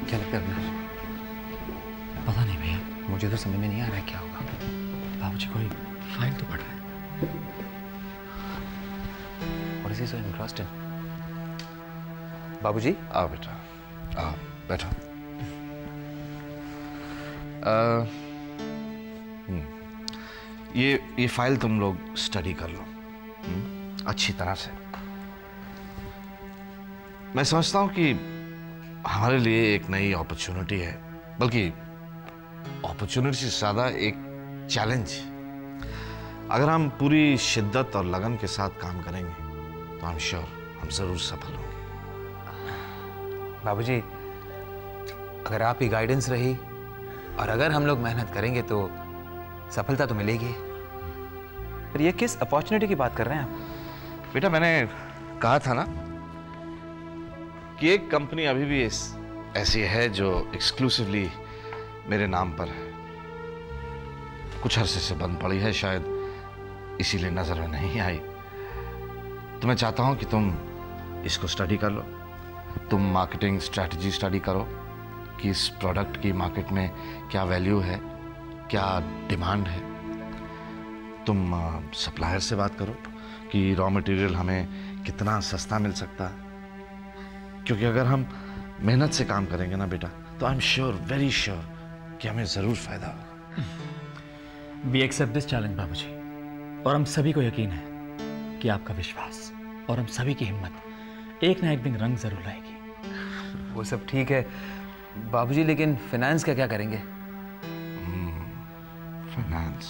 क्या लगता है? पता नहीं भैया, मुझे तो समझ में नहीं आ रहा है क्या होगा। बाबूजी कोई फाइल तो पढ़ रहे हैं। What is he so engrossed in? बाबूजी, आओ बेटा, आओ बैठो। ये फाइल तुम लोग स्टडी कर लो अच्छी तरह से। मैं समझता हूं कि हमारे लिए एक नई अपॉर्चुनिटी है, बल्कि अपॉर्चुनिटी से ज्यादा एक चैलेंज। अगर हम पूरी शिद्दत और लगन के साथ काम करेंगे तो आई एम श्योर हम जरूर सफल होंगे। बाबूजी, अगर आपकी गाइडेंस रही और अगर हम लोग मेहनत करेंगे तो सफलता तो मिलेगी। पर ये किस अपॉर्चुनिटी की बात कर रहे हैं आप? बेटा, मैंने कहा था ना कि एक कंपनी अभी भी ऐसी है जो एक्सक्लूसिवली मेरे नाम पर है। कुछ अरसे से बंद पड़ी है, शायद इसीलिए नजर में नहीं आई। तो मैं चाहता हूं कि तुम इसको स्टडी कर लो। तुम मार्केटिंग स्ट्रैटेजी स्टडी करो कि इस प्रोडक्ट की मार्केट में क्या वैल्यू है, क्या डिमांड है। तुम सप्लायर से बात करो कि रॉ मटेरियल हमें कितना सस्ता मिल सकता है। क्योंकि अगर हम मेहनत से काम करेंगे ना बेटा, तो I am sure, very sure कि हमें जरूर फायदा होगा। वी एक्सेप्ट दिस चैलेंज बाबूजी, और हम सभी को यकीन है कि आपका विश्वास और हम सभी की हिम्मत एक ना एक दिन रंग जरूर लाएगी। वो सब ठीक है बाबूजी, लेकिन फाइनेंस का क्या करेंगे? फाइनेंस,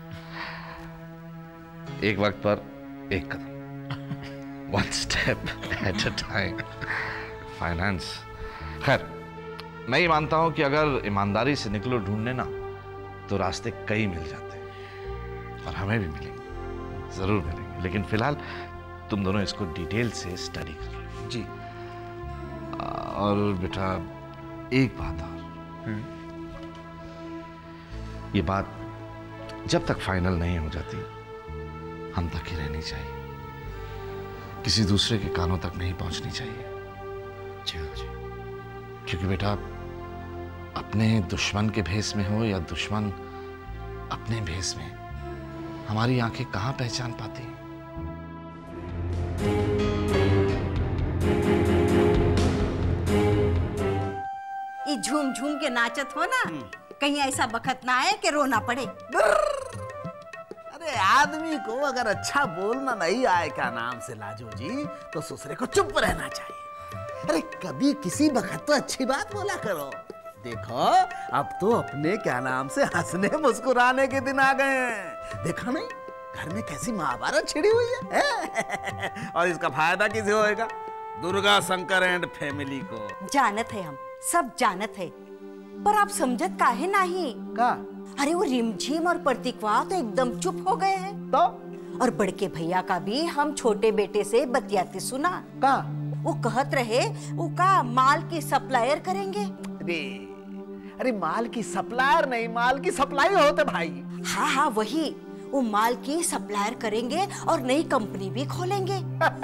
एक वक्त पर एक कदम, one step at a time. Finance, खैर मैं ये मानता हूं कि अगर ईमानदारी से निकलो ढूंढने ना, तो रास्ते कई मिल जाते हैं और हमें भी मिलेंगे, जरूर मिलेंगे। लेकिन फिलहाल तुम दोनों इसको डिटेल से स्टडी कर लो। जी। और बेटा एक बात और, ये बात जब तक फाइनल नहीं हो जाती हम तक ही रहनी चाहिए, किसी दूसरे के कानों तक नहीं पहुंचनी चाहिए। जी। क्योंकि बेटा, अपने दुश्मन के भेष में हो या दुश्मन अपने भेष में, हमारी आंखें कहां पहचान पाती हैं। ये झूम झूम के नाचत हो ना, कहीं ऐसा बखत ना आए कि रोना पड़े। अरे आदमी को अगर अच्छा बोलना नहीं आए क्या नाम से लाजो जी, तो दूसरे को चुप रहना चाहिए। अरे कभी किसी वक्त तो अच्छी बात बोला करो। देखो अब तो अपने क्या नाम से हंसने मुस्कुराने के दिन आ गए हैं। देखा नहीं घर में कैसी महाभारत छिड़ी हुई है? और इसका फायदा किसे होएगा? दुर्गा शंकर एंड फैमिली को। जानत है, हम सब जानत है, पर आप समझत काहे नहीं का? अरे वो रिमझिम और प्रतीकवा तो एकदम चुप हो गए हैं। तो और बड़के भैया का भी हम छोटे बेटे से बतियाते सुना। का? वो कहत रहे वो का माल की सप्लायर करेंगे। अरे माल की सप्लायर नहीं, माल की सप्लाई होते भाई। हाँ वही, वो माल की सप्लायर करेंगे और नई कंपनी भी खोलेंगे।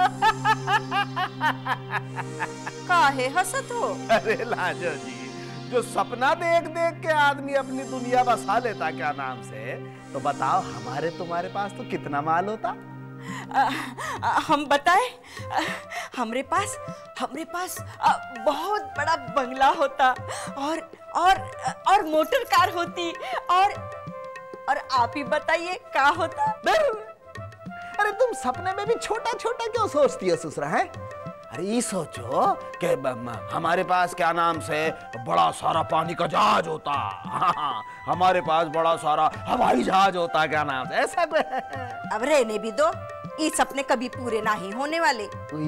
काहे हंसत हो? अरे लाजो जी, जो सपना देख देख के आदमी अपनी दुनिया बसा लेता क्या नाम से, तो बताओ हमारे तुम्हारे पास तो कितना माल होता? हम बताए, हमरे पास बहुत बड़ा बंगला होता और मोटर कार होती और आप ही बताइए क्या होता? अरे तुम सपने में भी छोटा छोटा क्यों सोचती है ससुरा है? अरे ये सोचो कि हमारे पास क्या नाम से बड़ा सारा पानी का जहाज होता, हमारे पास बड़ा सारा हवाई जहाज होता क्या नाम से, ऐसा। अब रहने भी दो, ये सपने कभी पूरे नहीं होने वाले।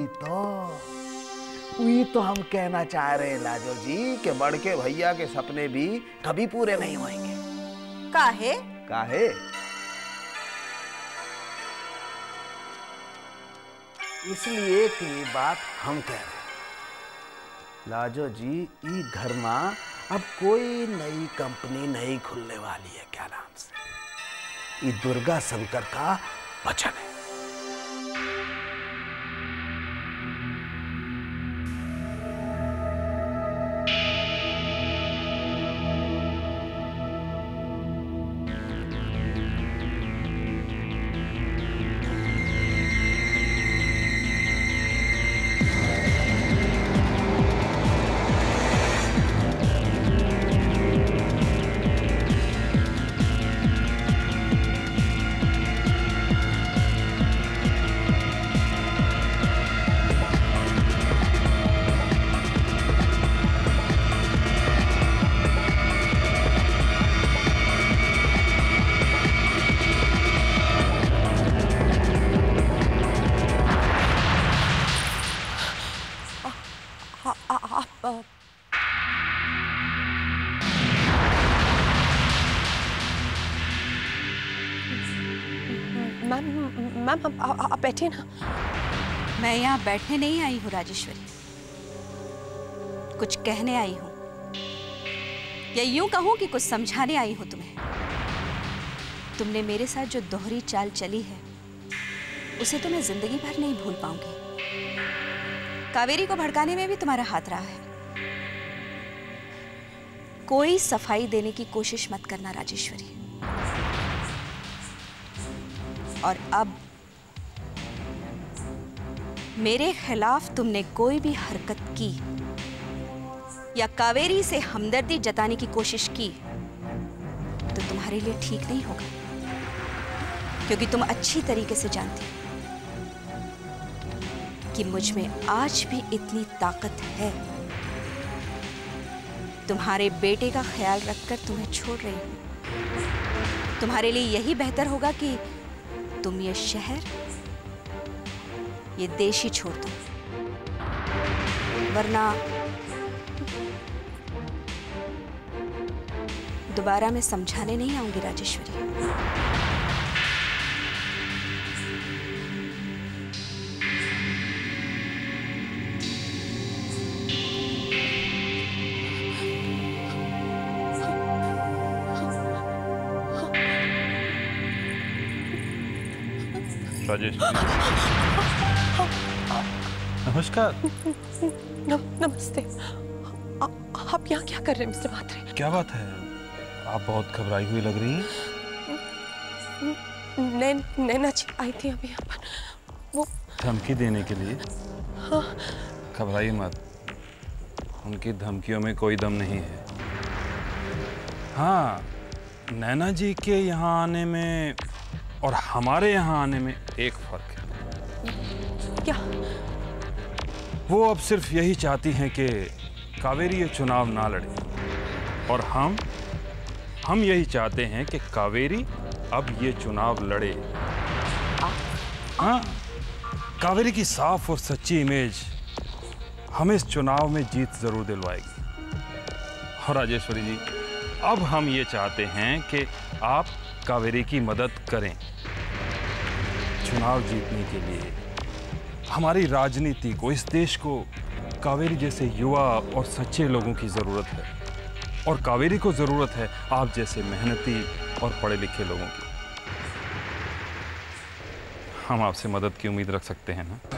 वही तो हम कहना चाह रहे हैं लाजो जी कि बड़के भैया के सपने भी कभी पूरे नहीं होंगे। काहे? काहे? इसलिए कि ये बात हम कह रहे हैं लाजो जी, ई घर में अब कोई नई कंपनी नहीं खुलने वाली है क्या नाम से, ये दुर्गा शंकर का वचन है। मैम आप बैठिए ना। मैं यहाँ बैठने नहीं आई हूँ राजेश्वरी, कुछ कहने आई हूँ, या यूं कहूँ कि कुछ समझाने आई हूँ तुम्हें। तुमने मेरे साथ जो दोहरी चाल चली है उसे तो मैं जिंदगी भर नहीं भूल पाऊंगी। कावेरी को भड़काने में भी तुम्हारा हाथ रहा है। कोई सफाई देने की कोशिश मत करना राजेश्वरी। और अब मेरे खिलाफ तुमने कोई भी हरकत की या कावेरी से हमदर्दी जताने की कोशिश की तो तुम्हारे लिए ठीक नहीं होगा, क्योंकि तुम अच्छी तरीके से जानती हो कि मुझ में आज भी इतनी ताकत है। तुम्हारे बेटे का ख्याल रखकर तुम्हें छोड़ रही हूं। तुम्हारे लिए यही बेहतर होगा कि तुम ये शहर, ये देश ही छोड़ दो, वरना दोबारा मैं समझाने नहीं आऊंगी राजेश्वरी। नमस्कार। नमस्ते। आप यहाँ क्या कर रहे हैं मिस्टर म्हात्रे? क्या बात है, आप बहुत घबराई हुई लग रही हैं। नैना जी आई थी अभी यहाँ पर, वो धमकी देने के लिए। हाँ। घबराइए मत, उनकी धमकियों में कोई दम नहीं है। हाँ, नैना जी के यहाँ आने में और हमारे यहाँ आने में एक फर्क है। क्या? वो अब सिर्फ यही चाहती हैं कि कावेरी ये चुनाव ना लड़े, और हम यही चाहते हैं कि कावेरी अब ये चुनाव लड़े। हाँ, कावेरी की साफ और सच्ची इमेज हमें इस चुनाव में जीत जरूर दिलवाएगी। और राजेश्वरी जी, अब हम ये चाहते हैं कि आप कावेरी की मदद करें। चुनाव जीतने के लिए हमारी राजनीति को, इस देश को कावेरी जैसे युवा और सच्चे लोगों की ज़रूरत है, और कावेरी को ज़रूरत है आप जैसे मेहनती और पढ़े लिखे लोगों की। हम आपसे मदद की उम्मीद रख सकते हैं ना?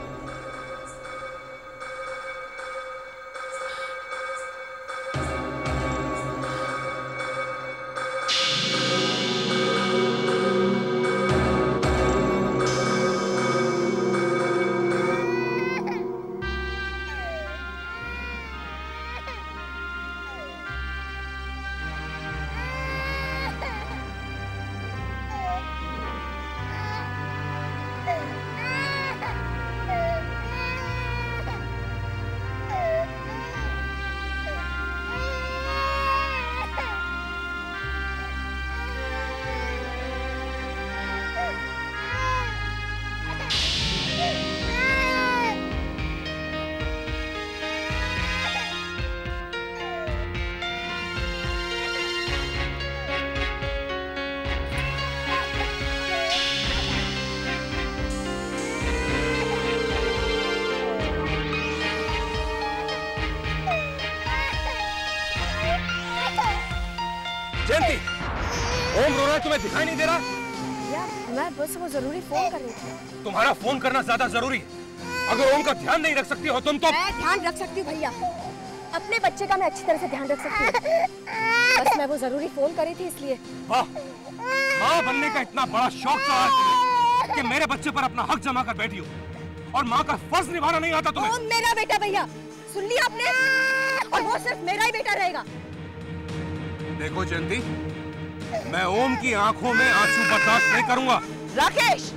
जयंती, ओम रो रहा है, तुम्हें दिखाई नहीं दे रहा? यार, मैं बस वो जरूरी फोन कर रही थी। तुम्हारा फोन करना ज्यादा जरूरी है। अगर ओम का ध्यान नहीं रख सकती हो तुम तो। मैं ध्यान रख सकती हूँ भैया, अपने बच्चे का मैं अच्छी तरह से ध्यान रख सकती हूँ। बस मैं वो जरूरी फोन करी थी इसलिए। वाह, माँ बनने का इतना बड़ा शौक चढ़ा है तुम्हें कि मेरे बच्चे पर अपना हक जमा कर बैठी हो, और माँ का फर्ज निभाना नहीं आता तुम्हें। ओम मेरा बेटा भैया, सुन लिया आपने? और वो सिर्फ मेरा ही बेटा रहेगा। देखो जयंती, मैं ओम की आंखों में आंसू बर्दाश्त नहीं करूंगा। राकेश,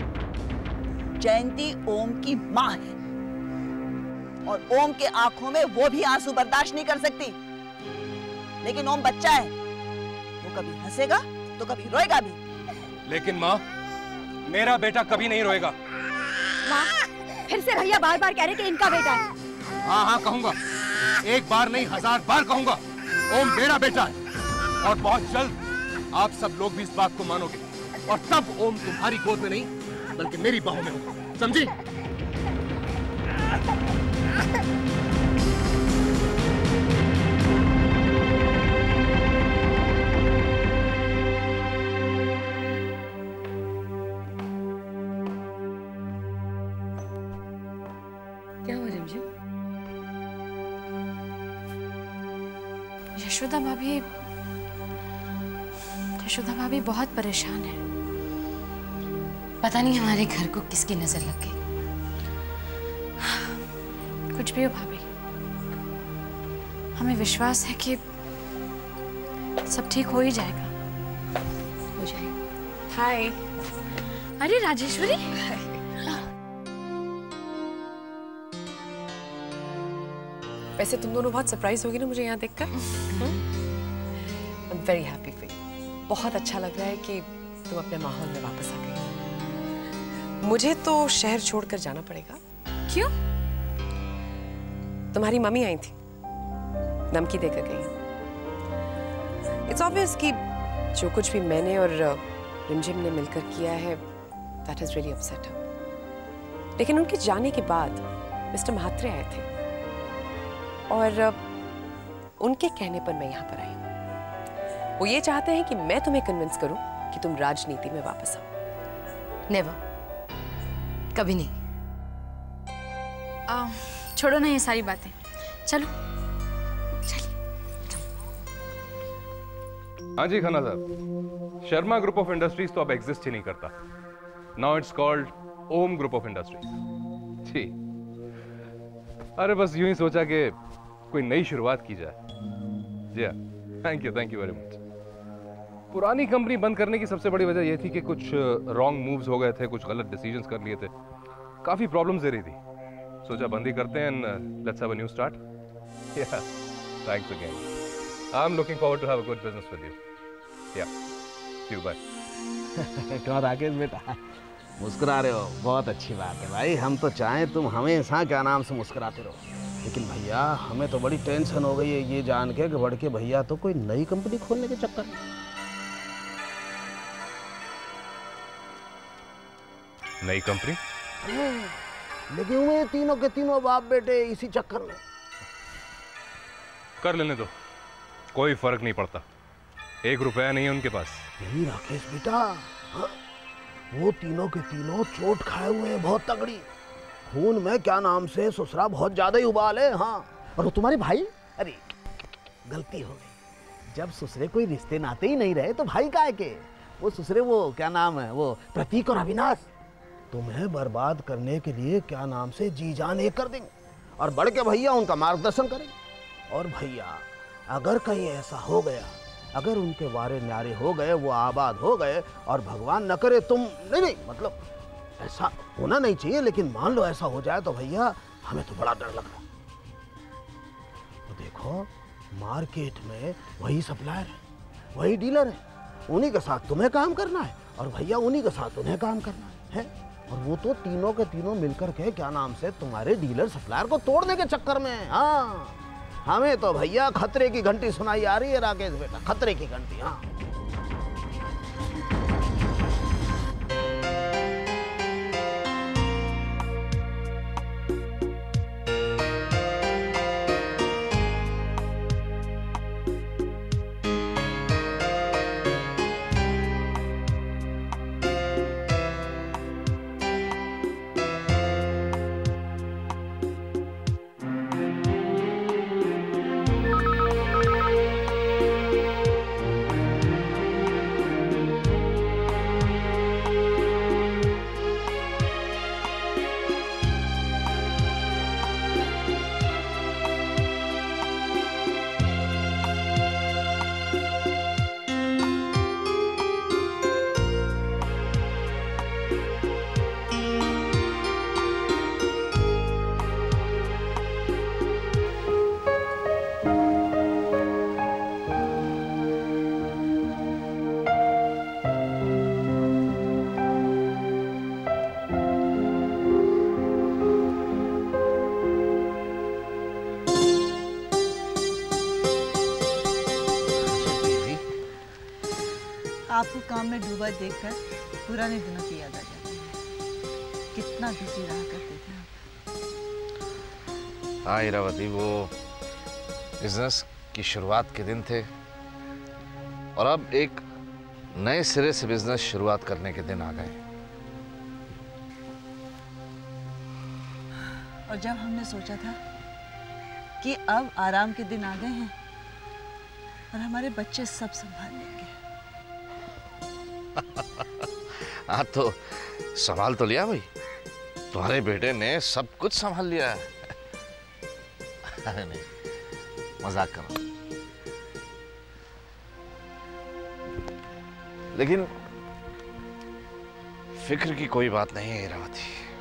जयंती ओम की माँ है, और ओम के आंखों में वो भी आंसू बर्दाश्त नहीं कर सकती। लेकिन ओम बच्चा है, वो कभी हंसेगा तो कभी रोएगा भी। लेकिन माँ, मेरा बेटा कभी नहीं रोएगा। माँ, फिर से भैया बार बार कह रहे कि इनका बेटा है। हाँ हाँ कहूंगा, एक बार नहीं 1000 बार कहूंगा, ओम मेरा बेटा है। और बहुत जल्द आप सब लोग भी इस बात को मानोगे। और तब ओम तुम्हारी गोद में नहीं बल्कि मेरी बाहों में होगा, समझी? क्या हुआ रिमझिम? यशोदा भाभी बहुत परेशान है। पता नहीं हमारे घर को किसकी नजर लग गई। कुछ भी हो भाभी, हमें विश्वास है कि सब ठीक हो ही जाएगा। हो जाएगा। हाय। अरे राजेश्वरी, वैसे तुम दोनों बहुत सरप्राइज होगी ना मुझे यहाँ देखकर। I am very happy for you. बहुत अच्छा लग रहा है कि तुम अपने माहौल में वापस आ गई। मुझे तो शहर छोड़कर जाना पड़ेगा। क्यों? तुम्हारी मम्मी आई थी, नमकी देकर गई। इट्स ऑब्वियस कि जो कुछ भी मैंने और रिमझिम ने मिलकर किया है, that has really upset her. लेकिन उनके जाने के बाद मिस्टर महात्रे आए थे और उनके कहने पर मैं यहाँ पर आई हूँ। वो ये चाहते हैं कि मैं तुम्हें कन्विंस करूँ कि तुम राजनीति में वापस आओ। नेवर, कभी नहीं। छोड़ो ना ये सारी बातें, चलो। हाँ जी खन्ना साहब, शर्मा ग्रुप ऑफ इंडस्ट्रीज तो अब एग्जिस्ट ही नहीं करता। Now it's called Om group of industries. जी, अरे बस यूं ही सोचा कि कोई नई शुरुआत की जाए। जी हाँ, थैंक यू वेरी मच। पुरानी कंपनी बंद करने की सबसे बड़ी वजह यह थी कि कुछ रॉन्ग मूव्स हो गए थे, कुछ गलत डिसीजंस कर लिए थे, काफी प्रॉब्लम्स दे रही थी। सोचा बंद ही करते हैं and let's have a new start. Yeah, thanks again. I am looking forward to have a good business with you. Yeah, see you, bye. क्यों राकेश बेटा मुस्कुरा रहे हो? बहुत अच्छी बात है भाई। हम तो चाहें तुम हमेशा क्या नाम से मुस्कुराते रहो, लेकिन भैया हमें तो बड़ी टेंशन हो गई है ये जान के कि बड़के भैया तो कोई नई कंपनी खोलने के चक्कर में। नई कंपनी? लेकिन हुए तीनों के तीनों बाप बेटे इसी चक्कर में। कर लेने दो, कोई फर्क नहीं पड़ता। 1 रुपया नहीं है उनके पास। नहीं राकेश बेटा, हाँ, वो तीनों के तीनों चोट खाए हुए हैं बहुत तगड़ी। खून में क्या नाम से ससुरा बहुत ज्यादा ही उबाल है। हाँ, और वो तुम्हारे भाई, अरे गलती हो गई। जब ससुरे कोई रिश्ते नाते ही नहीं रहे तो भाई काहे के? वो ससुरे वो क्या नाम है, वो प्रतीक और अविनाश तुम्हें बर्बाद करने के लिए क्या नाम से जी जान एक कर देंगे, और बढ़ के भैया उनका मार्गदर्शन करेंगे। और भैया अगर कहीं ऐसा हो गया, अगर उनके वारे न्यारे हो गए, वो आबाद हो गए, और भगवान न करे तुम नहीं मतलब ऐसा होना नहीं चाहिए, लेकिन मान लो ऐसा हो जाए तो भैया हमें तो बड़ा डर लग रहा है। तो देखो मार्केट में वही सप्लायर है, वही डीलर है, उन्हीं के साथ तुम्हें काम करना है और भैया उन्हीं के साथ उन्हें काम करना है। और वो तो तीनों के तीनों मिलकर के क्या नाम से तुम्हारे डीलर सप्लायर को तोड़ने के चक्कर में। हाँ, हमें तो भैया खतरे की घंटी सुनाई आ रही है राकेश बेटा, खतरे की घंटी। हाँ, आपको काम में डूबा देखकर पुराने दिनों की याद आ जाती है। कितना बिजी रहा करते थे आप। हाँ हीरावती, वो बिजनेस की शुरुआत के दिन थे और अब एक नए सिरे से बिजनेस शुरुआत करने के दिन आ गए। और जब हमने सोचा था कि अब आराम के दिन आ गए हैं और हमारे बच्चे सब संभाल लेंगे। हाँ तो संभाल तो लिया भाई, तुम्हारे बेटे ने सब कुछ संभाल लिया है। अरे नहीं, मजाक कर रहा हूं। लेकिन फिक्र की कोई बात नहीं है हीरावती,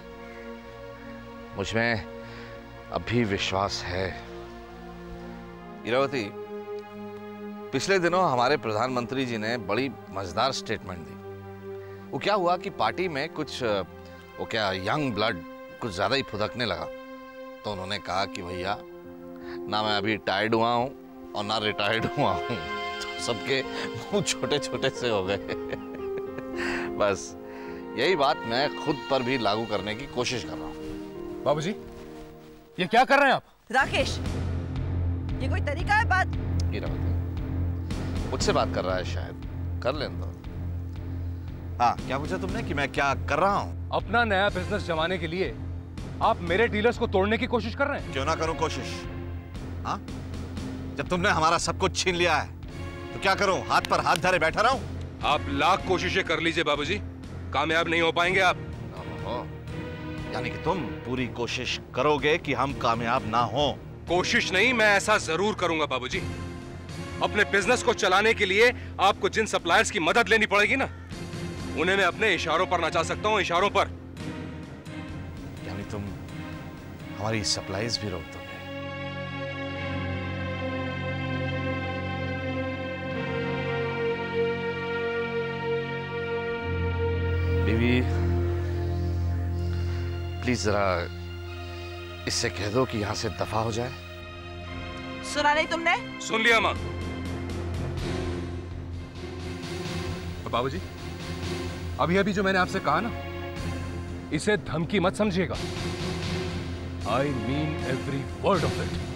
मुझमें अभी विश्वास है। हीरावती, पिछले दिनों हमारे प्रधानमंत्री जी ने बड़ी मजेदार स्टेटमेंट दी। वो क्या हुआ कि पार्टी में कुछ यंग ब्लड कुछ ज्यादा ही फुदकने लगा, तो उन्होंने कहा कि भैया ना मैं अभी टायर्ड हुआ हूं और ना रिटायर्ड हुआ हूं। तो सबके मुंह छोटे छोटे से हो गए। बस यही बात मैं खुद पर भी लागू करने की कोशिश कर रहा हूं। बाबूजी, ये क्या कर रहे हैं आप? राकेश, ये कोई तरीका है बात? हीरावती मुझसे बात कर रहा है, शायद कर लेने दो। हाँ, क्या पूछा तुमने कि मैं क्या कर रहा हूं? अपना नया बिजनेस जमाने के लिए आप मेरे डीलर्स को तोड़ने की कोशिश कर रहे हैं? क्यों ना करूं कोशिश? हाँ, जब तुमने हमारा सब कुछ छीन लिया है तो क्या करूं? हाथ पर हाथ धरे बैठा रहूं? आप लाख कोशिशें कर लीजिए बाबूजी, कामयाब नहीं हो पाएंगे आप। यानी कि तुम पूरी कोशिश करोगे कि हम कामयाब ना हो? कोशिश नहीं, मैं ऐसा जरूर करूंगा बाबूजी। अपने बिजनेस को चलाने के लिए आपको जिन सप्लायर्स की मदद लेनी पड़ेगी ना, उन्हें मैं अपने इशारों पर नचा सकता हूं, इशारों पर। यानी तुम हमारी सप्लाईज भी रोक दोगे? बीवी, प्लीज जरा इससे कह दो कि यहां से दफा हो जाए। सुना नहीं तुमने? सुन लिया मां। बाबूजी, अभी अभी जो मैंने आपसे कहा ना, इसे धमकी मत समझिएगा। I mean every word of it.